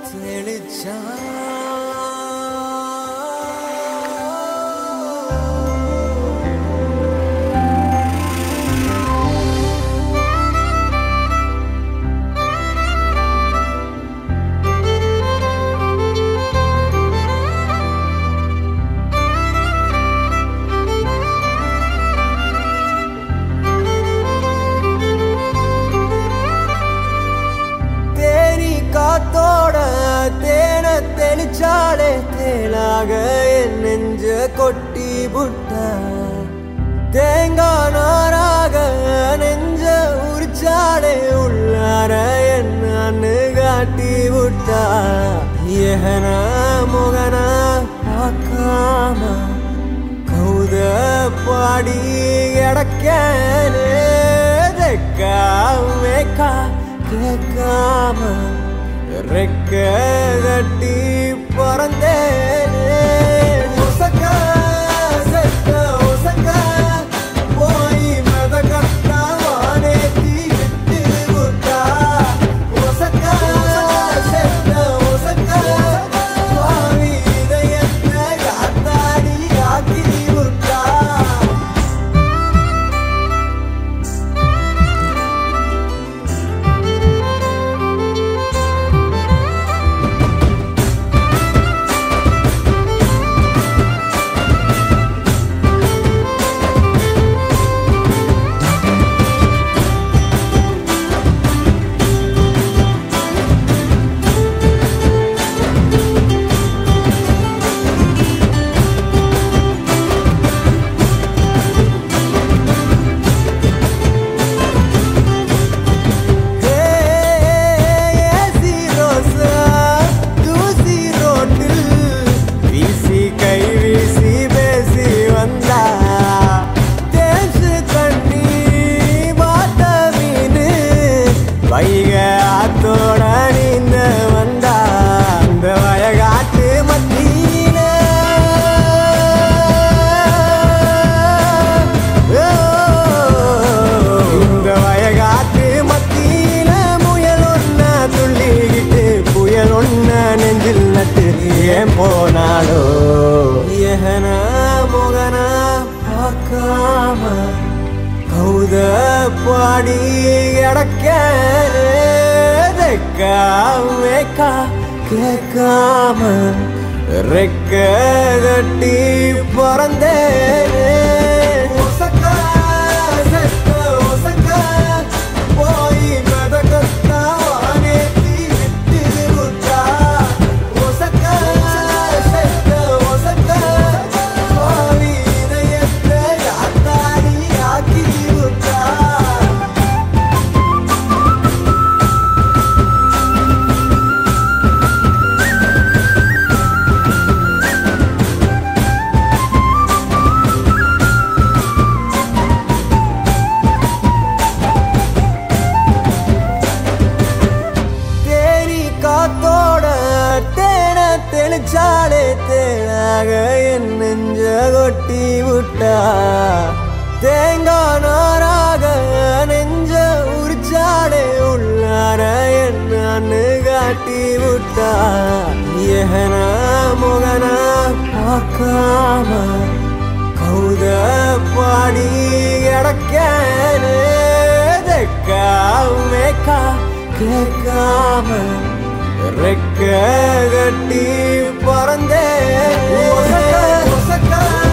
தெளிச்சா தெளிச்சாலே தேனாக என் நெஞ்ச கொட்டி புட்டா தேங்காய் நாராக நெஞ்ச உரிச்சாலே உள்ளார என்னன்னு காட்டி புட்டா ஏன முகன பார்க்காம கௌத பாடி கிடக்கேனே மேக்கா கேட்காம ரெக்க கட்டி பறந்தேனே ஒசக்கா செத்த ஒசக்கா போய் மதக்கட்டா வானேத்தி விட்டு விட்டா ஒசக்கா செத்த ஒசக்கா சுவாமி இதயத்தை காத்தாடி ஆக்கி விட்டா ஆத்தோட நீந்த வந்தா அந்த வயகாட்டு மத்தியில இந்த வயகாட்டு மத்தியில முயல் ஒன்ன துள்ளிக்கிட்டு புயல் ஒன்ன நெஞ்சில் நட்டு ஏன் போனாலோ ஏன முகன பார்க்காம கௌத பாடி கிடக்கேனே மேக்கா கேட்காம ரெக்க கட்டி பறந்தேனே ஒசக்கா செத்த ஒசக்கா போய் மதக்கட்டா வானேத்தி விட்டு விட்டா ஒசக்கா செத்த ஒசக்கா சுவாமி இதயத்தை காத்தாடி ஆக்கி விட்டா தெளிச்சாலே தேனாக என் நெஞ்ச கொட்டி விட்டா தேங்காய் நாராக நெஞ்ச உரிச்சாலே உள்ளார என்னன்னு காட்டி விட்டா ஏன முகன பார்க்காம கௌத பாடி கிடக்கேனே மேக்கா கேட்காம ரெக்க கட்டி பறந்தே ஒசக்கா